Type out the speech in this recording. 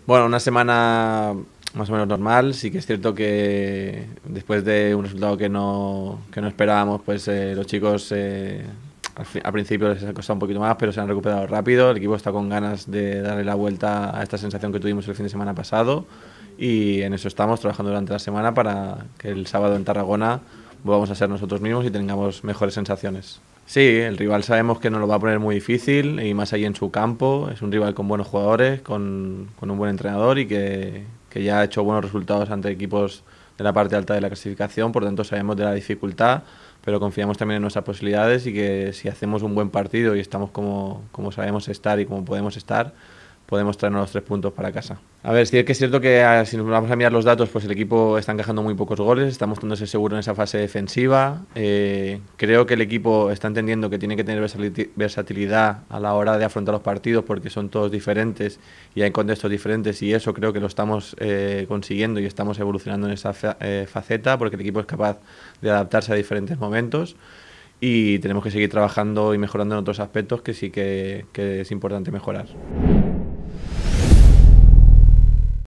Bueno, una semana más o menos normal. Sí que es cierto que después de un resultado que no esperábamos, pues los chicos al principio les ha costado un poquito más, pero se han recuperado rápido. El equipo está con ganas de darle la vuelta a esta sensación que tuvimos el fin de semana pasado y en eso estamos trabajando durante la semana para que el sábado en Tarragona volvamos a ser nosotros mismos y tengamos mejores sensaciones. Sí, el rival sabemos que nos lo va a poner muy difícil y más ahí en su campo. Es un rival con buenos jugadores, con un buen entrenador y que ya ha hecho buenos resultados ante equipos de la parte alta de la clasificación. Por tanto, sabemos de la dificultad, pero confiamos también en nuestras posibilidades y que si hacemos un buen partido y estamos como sabemos estar y como podemos estar, podemos traernos los 3 puntos para casa. A ver, sí que es cierto que si nos vamos a mirar los datos, pues el equipo está encajando muy pocos goles, está mostrándose seguro en esa fase defensiva. Creo que el equipo está entendiendo que tiene que tener versatilidad a la hora de afrontar los partidos porque son todos diferentes y hay contextos diferentes y eso creo que lo estamos consiguiendo y estamos evolucionando en esa faceta porque el equipo es capaz de adaptarse a diferentes momentos y tenemos que seguir trabajando y mejorando en otros aspectos que sí que es importante mejorar.